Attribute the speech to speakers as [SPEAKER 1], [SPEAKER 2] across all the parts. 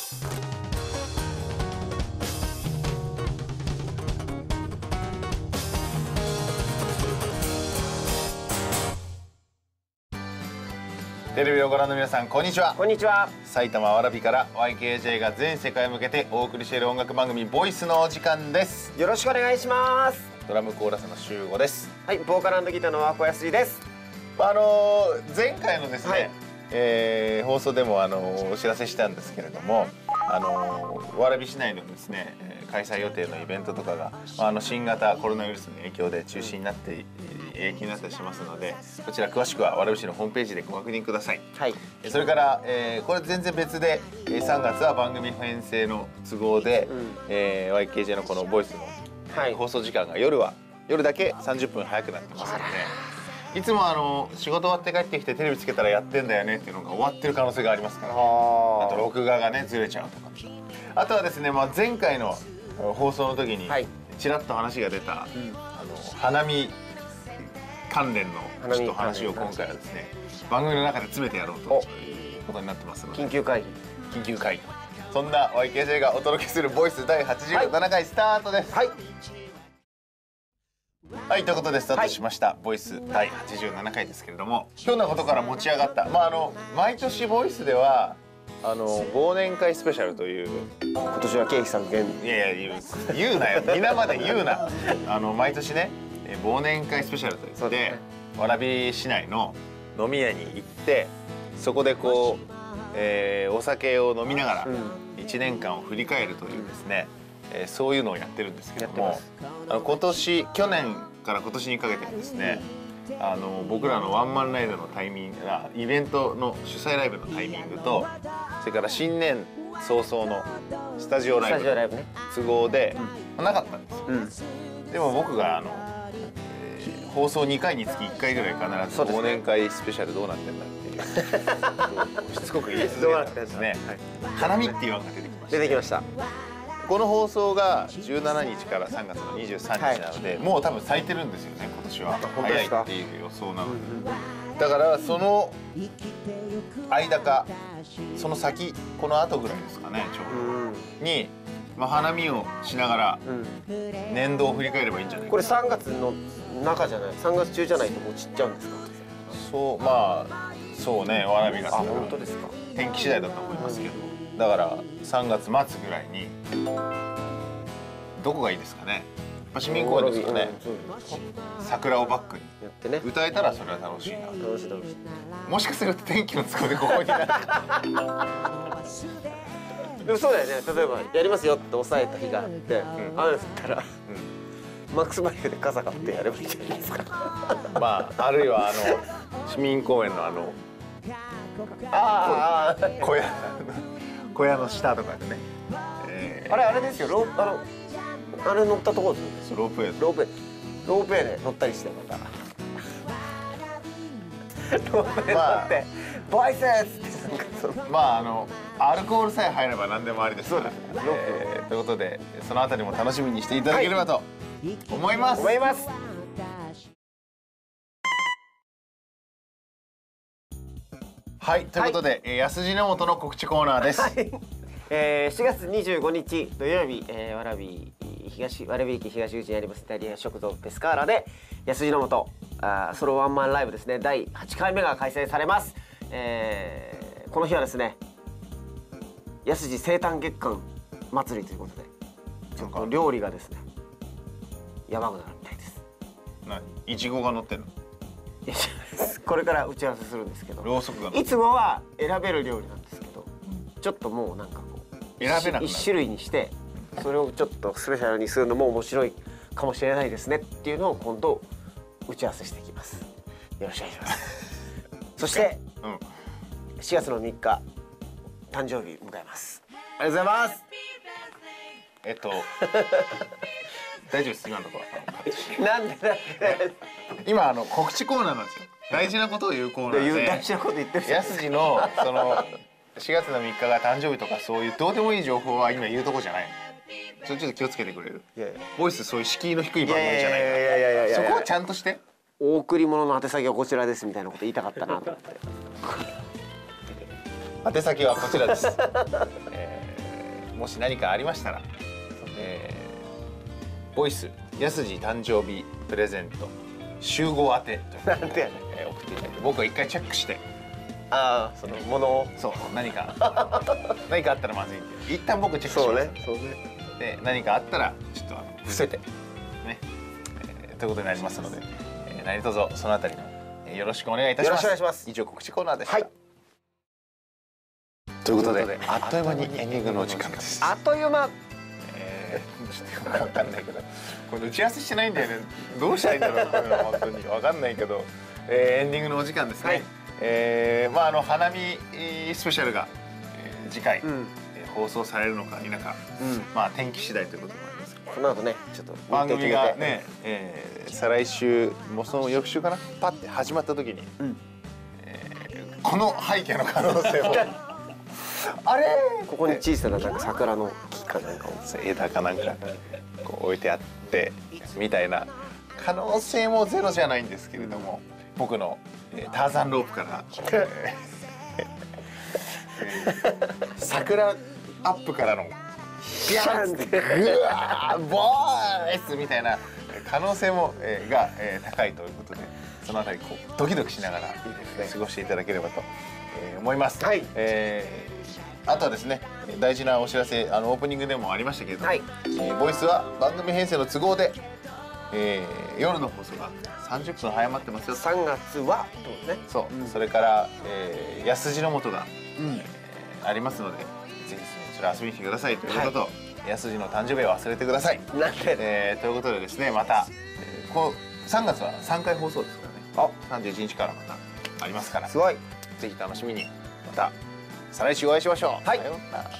[SPEAKER 1] テレビをご覧の皆さん、こんにちは。
[SPEAKER 2] こんにちは。
[SPEAKER 1] 埼玉蕨から YKJ が全世界へ向けてお送りしている音楽番組ボイスのお時間です。
[SPEAKER 2] よろしくお願いします。
[SPEAKER 1] ドラムコーラスの修吾です。
[SPEAKER 2] はい、ボーカル&ギターの小安井です。
[SPEAKER 1] 前回のですね、放送でもお知らせしたんですけれども、蕨市内のですね開催予定のイベントとかが新型コロナウイルスの影響で中止になって延期になったりしますので、こちら詳しくは蕨市のホームページでご確認ください。
[SPEAKER 2] はい。
[SPEAKER 1] それから、これ全然別で3月は番組編成の都合で、YKJ のこのボイスの、放送時間が夜だけ30分早くなってますので、いつも仕事終わって帰ってきてテレビつけたらやってんだよねっていうのが終わってる可能性がありますから、あと録画がねずれちゃうとか、あとはですね、前回の放送の時にちらっと話が出た、花見関連のちょっと話を今回はですね番組の中で詰めてやろうということになってますので、
[SPEAKER 2] 緊急会議、
[SPEAKER 1] そんな YKJ がお届けするボイス第87回スタートです。はい、ということでスタートしました、ボイス第87回ですけれども、ひょんなことから持ち上がった、毎年ボイスでは忘年会スペシャルという、
[SPEAKER 2] 今年は経費削減、
[SPEAKER 1] いや言うなよ、皆まで言うな毎年ね忘年会スペシャルといって、蕨市内の飲み屋に行って、そこでこう、お酒を飲みながら1年間を振り返るというですね、そういうのをやってるんですけども、去年から今年にかけてですね、僕らのワンマンライブのタイミングが、イベントの主催ライブのタイミングと、それから新年早々のスタジオライブの都合でなかったんですよ。でも僕が放送2回につき1回ぐらい必ず忘年会スペシャルどうなってんだっていうしつこく言い続けたんですね。花見っていう案が出てきました。この放送が17日から3月の23日なので、もう多分咲いてるんですよね、今年は。早いっていう予想なので、だからその間かその先、この後ぐらいですかね、ちょうどに、花見をしながら年度を振り返ればいいんじゃないか。
[SPEAKER 2] これ3月の中じゃない、3月中じゃないともう散っちゃうんですか。
[SPEAKER 1] そうね、蕨が
[SPEAKER 2] 本当ですか。
[SPEAKER 1] 天気次第だと思いますけど、だから3月末ぐらいにどこがいいですかね。市民公園ですかね。桜をバックに
[SPEAKER 2] やってね、
[SPEAKER 1] 歌えたらそれは楽しいな。
[SPEAKER 2] 楽しい。
[SPEAKER 1] もしかすると天気の都合でここになる
[SPEAKER 2] でもそうだよね。例えばやりますよって抑えた日があって、雨降ったらマックスバリューで傘買ってやればいいじゃないですか。
[SPEAKER 1] あるいは市民公園の小屋の下とかでね、
[SPEAKER 2] あれですよ、あれ乗ったところですよ。
[SPEAKER 1] ロープウェイ
[SPEAKER 2] で乗ったりして、またロープウェイ乗ってボイスって
[SPEAKER 1] アルコールさえ入れば何でもありですから、ということでそのあたりも楽しみにしていただければと思います。はい、ということで、安次の元の告知コーナーです。
[SPEAKER 2] 4月25日土曜日、蕨駅東口にありますイタリア食堂ペスカーラで安次の元ソロワンマンライブですね、第8回目が開催されます。この日はですね、安次生誕月間祭りということで、ちょっと料理がですねやばくなるみたいです。
[SPEAKER 1] いちごが乗ってるの？
[SPEAKER 2] これから打ち合わせするんですけど、
[SPEAKER 1] ろうそくが
[SPEAKER 2] いつもは選べる料理なんですけど、ちょっともうなんかこう
[SPEAKER 1] 選べなくなる
[SPEAKER 2] 1種類にして、それをちょっとスペシャルにするのも面白いかもしれないですねっていうのを今度打ち合わせしていきます。よろしくお願いしますそして4月の3日誕生日迎えます。ありがとうございます。
[SPEAKER 1] 大丈夫です、今のところ
[SPEAKER 2] なんで
[SPEAKER 1] 今告知コーナーなんですよ。大事なことを言うコーナーで、
[SPEAKER 2] 大事なこと言ってる。
[SPEAKER 1] 安次のその4月の3日が誕生日とかそういうどうでもいい情報は今言うとこじゃない。それちょっと気をつけてくれる？ボイスそういう敷居の低い番組じゃないから、そこはちゃんとして。
[SPEAKER 2] お贈り物の宛先はこちらですみたいなこと言いたかったなと思って。
[SPEAKER 1] 宛先はこちらです。 もし何かありましたら、ボイスやすじ誕生日プレゼント集合宛てという
[SPEAKER 2] なんてやねん。
[SPEAKER 1] 送っていただいて、僕は一回チェックして、
[SPEAKER 2] ああ、そのものを。
[SPEAKER 1] そう何かあったらまずいんで、一旦僕チェックします。
[SPEAKER 2] そうね。
[SPEAKER 1] で何かあったらちょっと伏せてね、ということになりますので、何卒そのあたりのよろしくお願いいたします。
[SPEAKER 2] よろしくお願いします。
[SPEAKER 1] 以上告知コーナーでした。
[SPEAKER 2] はい。
[SPEAKER 1] ということであっという間にエンディングのお時間です。
[SPEAKER 2] あっという間。
[SPEAKER 1] ちょっと分かんないけど、これ打ち合わせしてないんだよね。どうしたらいいんだろう、これは本当に分かんないけど、エンディングのお時間ですね。花見スペシャルが、次回、放送されるのか否か、天気次第ということもありますけど、
[SPEAKER 2] この後ね、ちょっと
[SPEAKER 1] 番組がね、再来週もうその翌週かな、パッて始まった時に、この背景の可能性もあれ
[SPEAKER 2] ここに小さななんか桜の木かなんかを
[SPEAKER 1] 枝かなんかこう置いてあってみたいな可能性もゼロじゃないんですけれども、僕のターザンロープから桜アップからのビャンってグワーボーイスみたいな可能性もが高いということで、そのあたりこうドキドキしながら過ごしていただければと思います。はい。あとはですね、大事なお知らせ、オープニングでもありましたけれども、ボイスは番組編成の都合で、夜の放送が30分早まってますよ。
[SPEAKER 2] 3月はどうね。
[SPEAKER 1] そう、それから安次の素が、ありますので、ぜひそちら遊びに来てくださいということと、安次の誕生日を忘れてください。
[SPEAKER 2] なんで
[SPEAKER 1] ということでですね、また3月は3回放送ですからね。31日からまたありますから、
[SPEAKER 2] すごい。
[SPEAKER 1] ぜひ楽しみにまた再来週お会いしましょう。
[SPEAKER 2] はい。
[SPEAKER 1] さようなら。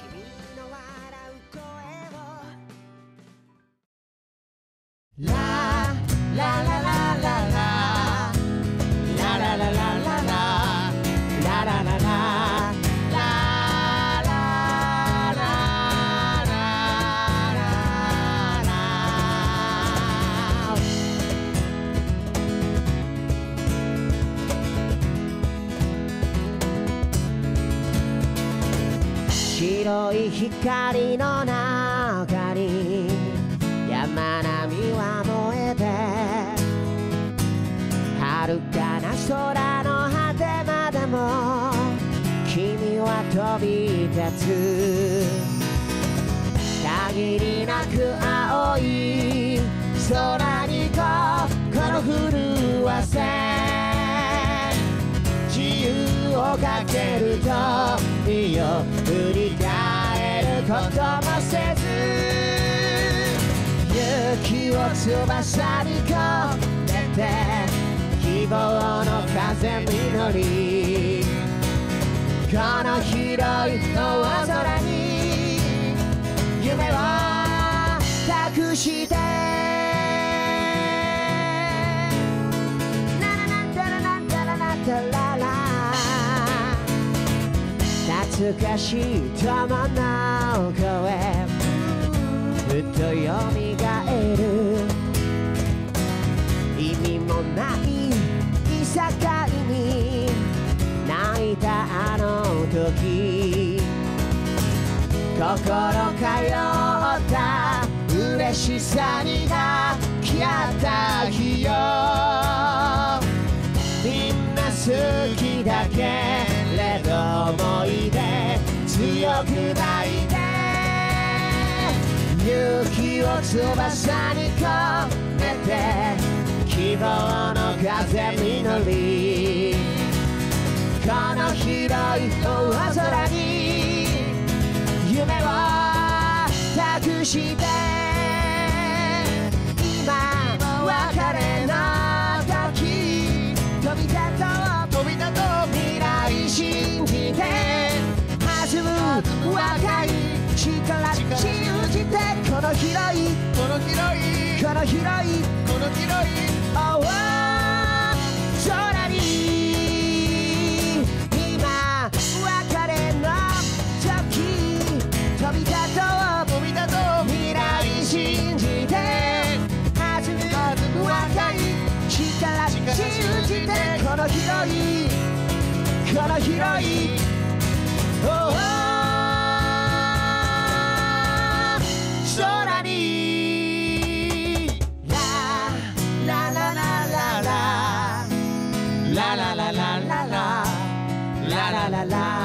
[SPEAKER 3] 白い光の中に山並みは燃えて、遥かな空の果てまでも君は飛び立つ。限りなく青い空に心震わせ、自由をかけると身を振り返ることもせず、勇気を翼に込めて希望の風実り、この広い大空に夢を託して、懐かしい友の声、ふと蘇る。意味もないいさかいに泣いたあの時、心通った嬉しさに抱き合った日よ。みんな好きだけれど思い出強く抱いて、勇気を翼に込めて希望の風実り、この広い大空に夢を託して、今別れの時飛び立とう未来信じて弾む若い力信じて、この広い空に今別れの時飛び立とう未来信じて弾む若い力信じて、この広い空にラララララララララララララララ